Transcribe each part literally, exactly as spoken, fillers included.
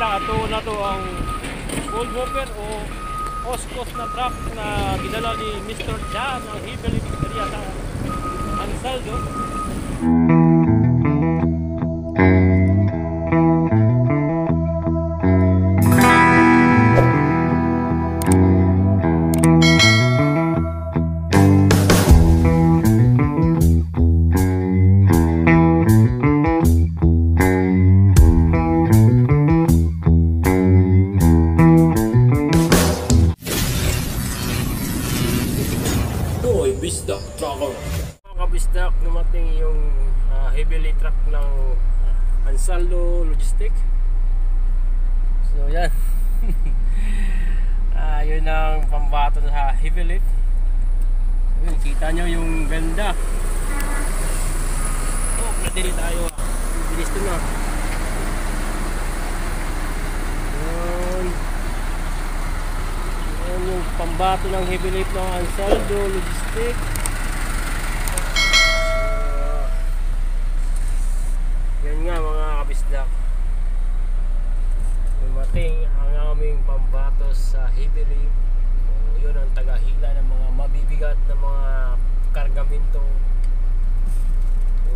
kabisda, ato na to ang gold hopper o Oscos na truck na ginala ni Mister Jan ng Heavy Lift area sa Ansaldo. Bisdak Trucker. Mga kabisdak, dumating yung uh, heavy lift truck ng Ansaldo Logistics. So yan. uh, yun ang pambato sa heavy lift. Yun, kita nyo yung ganda. Oh, nadiri tayo. Bilis to na. Yun. Yan yung pambato ng heavy lift ng Ansaldo Logistics. Uh, yan nga mga kabisdak, dumating ang aming pambatos sa heavy lift. So, yun ang tagahila ng mga mabibigat na mga kargamento. So,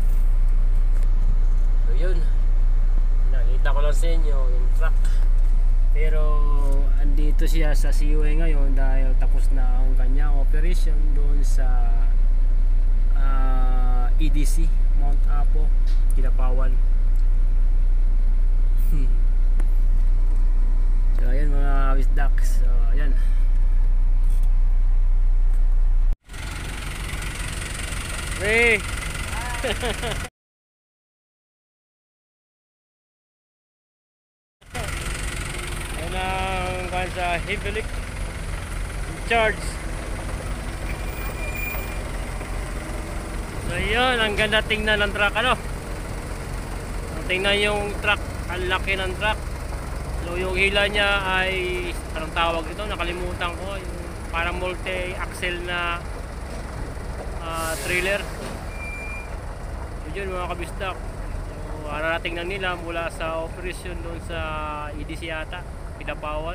so yun, nakita ko lang sa inyo yung truck. Pero andito siya sa C O A ngayon dahil tapos na ang kanyang operation doon sa uh, E D C Mount Apo, Kidapawan. hmm. So ayan mga kabisdak, so ayan. Hey! Ang kan sa heavy lift in charge. So yun, ang ganda tingnan ng truck, ano. Tingnan yung truck, ang laki ng truck. So yung hila niya ay anong tawag ito, nakalimutan ko, yung parang multi axle na uh, trailer. So yun mga kabisdak, so ararating na nila mula sa operation doon sa E D C yata, Kidapawan.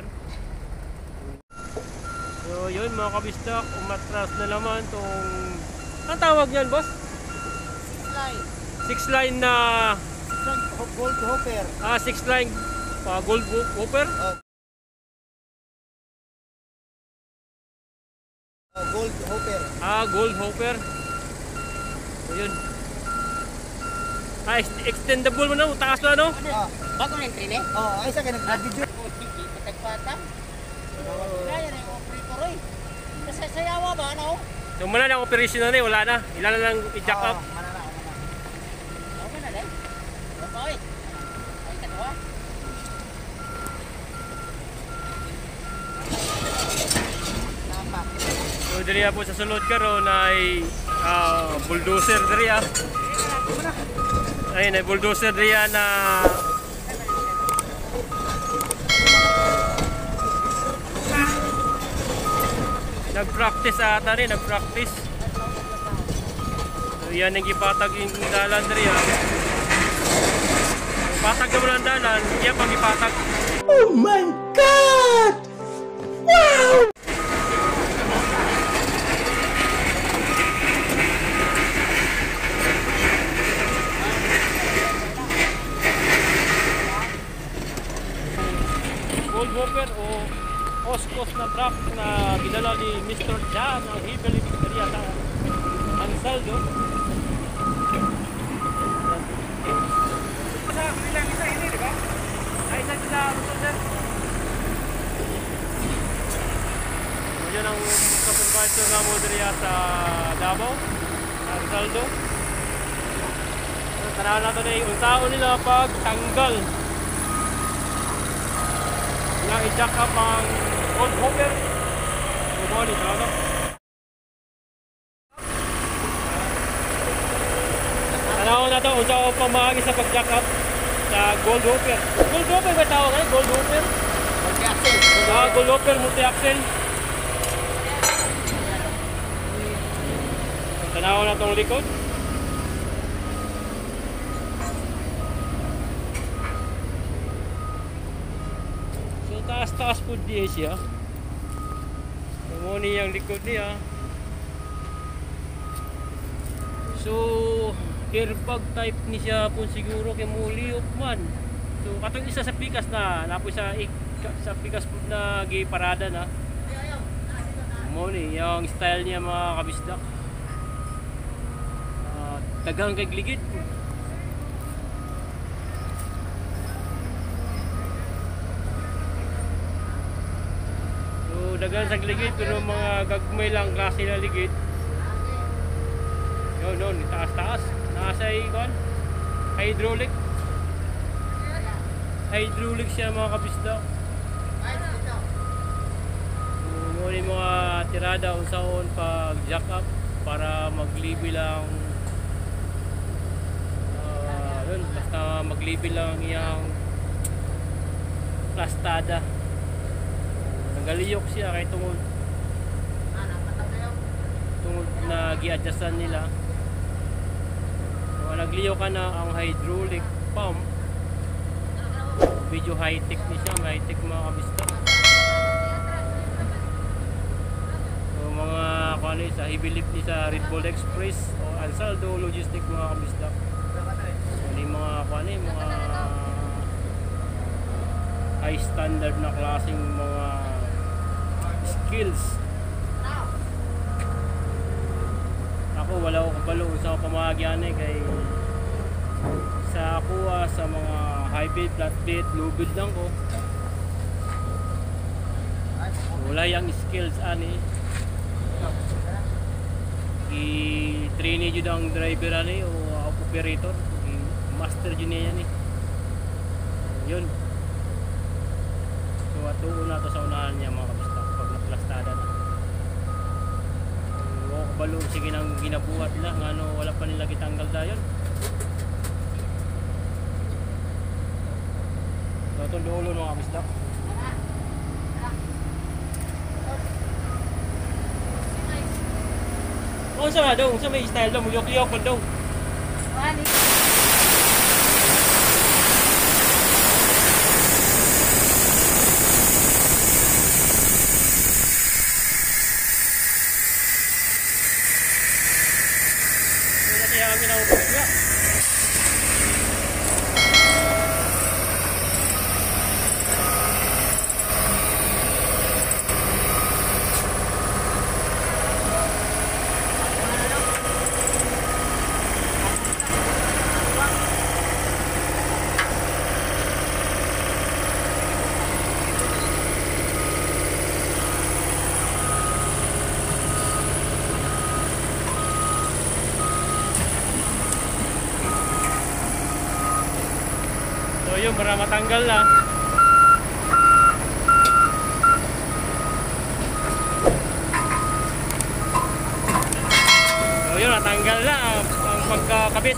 So yun mga kabisdak, umatras na naman tong, ang tawag yan boss? Six line. Six line na Gold hopper. Ah, six line uh, gold hopper? Uh, uh, gold hopper. Ah, gold hopper. So yun. Ah, extendable mo na, taas na no? Ah, bago na yung train eh? oh, ay sa kanang video. Patagpatang. Kaya na yung operator eh. Kasi sayawa ba ano? So muna na ang operation na rin, wala na. Ilan na lang i-jack up. Manana, manana. Okay na din. Okay. Ay, katawa. Napak. So diriya po sa sulod karon ay uh, bulldozer diriya. Ayun, ay bulldozer diriya na nag-practice ata rin, nag-practice. So yan ang ipatag yung dalan diriya. Patag naman ang dalan, yan pag ipatag. Oh my God! Wow! Gold hopper o Oscos na truck na ginala ni Mister Jan ng Heavy Lift area sa Ansaldo. Sa bilang isa ini, di ba? Ay, isa sa bulldozer. So, yun ang supervisor na mo diriya sa Davao, Ansaldo. So, tanaw natin na yung tao nila pag tanggal na i-jack up ang gold hopper. Bumali ka ano? Tanaw na ito, unsa ko pamahagi sa pag-jack up sa gold hopper. Gold hopper ba tawag eh? Gold hopper? Multi-axle. Ah, gold hopper, multi-axle. Tanaw na itong likod. taas-taas po diya siya. Tumuni ang likod niya. So, airbag type ni siya po siguro kay muli man. So, katong isa sa pikas na, napo sa sa pikas po na giparada na. Muli, yung style niya mga kabisdak. Uh, tagang kay gligid. Dagan sa ligid pero mga gagmay lang klase na ligid. Yun, yun, taas-taas. Nasa ikon. Hydraulic. Hydraulic siya mga kabisda. Muna yung mga tirada kung saan pag jack up para maglibi lang. Uh, yun, basta maglibi lang iyang plastada. Galiyok siya kay tungod tungod na gi-adjustan nila. So, nagliyok ka na ang hydraulic pump. Medyo high-tech ni siya, high-tech mga kabista. So mga kung sa heavy lift ni sa Red Bull Express o Ansaldo Logistic mga kabista. So yung mga kung mga high standard na klaseng mga skills. Ako wala ko kabalo sa pamahagyan eh kay sa ako ah, sa mga high bid, flat bid, low bid lang ko. Wala yung skills ani. I-train jud ang driver ani o operator, master jud niya yan eh. Yun. So atuon na to sa unahan niya mga kabista pag naplastada na. Huwag ko balo sige nang ginabuhat nila nga ano, wala pa nila gitanggal dayon. So ito dulo mga kabista. O sa nga daw, sa may style daw, muyok-liyok ko daw. So yun, para matanggal na. So yun, natanggal na ang pagkakabit.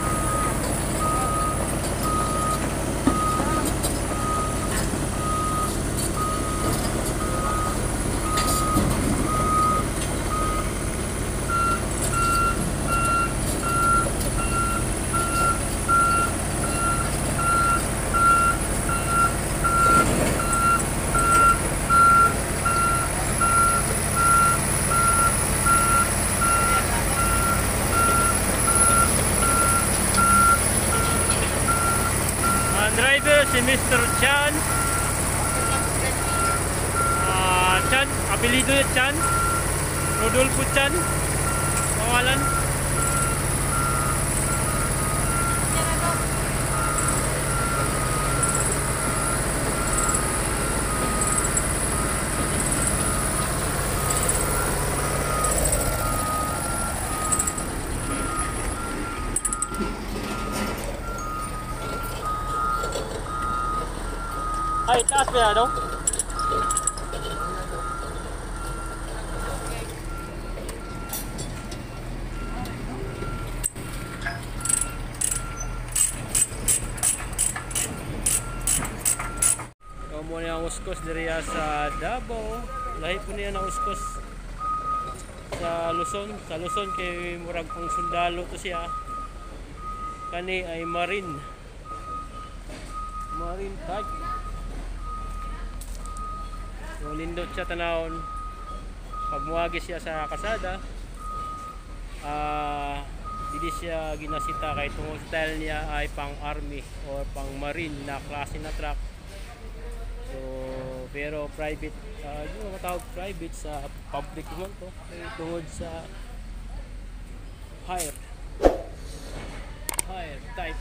Driver si Mister Chan. uh, Chan, apelido niya Chan, Rodolfo Chan pangalan. Ay, taas ba ano? Ikaw muna ang uskos diri sa Davao. Lahi po niya na uskos sa Luzon. Sa Luzon kay murag pang sundalo to siya. Kani ay Marine. Marine type. Yung lindot siya tanawon pag muagi siya sa kasada. Ah, hindi siya ginasita kay tungod style niya ay pang army or pang marine na klase na truck. So, pero private, uh, yung matawag private sa public naman to, tungod sa hire hire type.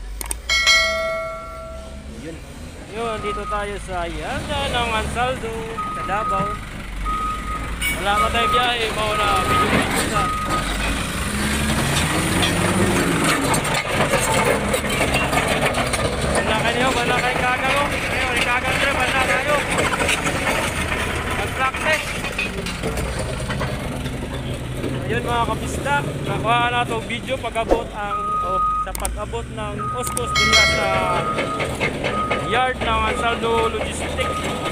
Yun. Yun, dito tayo sa Yanda ng Ansaldo sa Davao. Wala pa tayo biyahe, mauna video video na. Wala kayo, wala kayo kagalo. Ngayon, ikagalo rin, wala kayo. Mag-practice. Ayun mga kapista, nakuha na itong video pag-abot ang, oh, sa pag-abot ng Oscos din sa yard ng Ansaldo Logistics.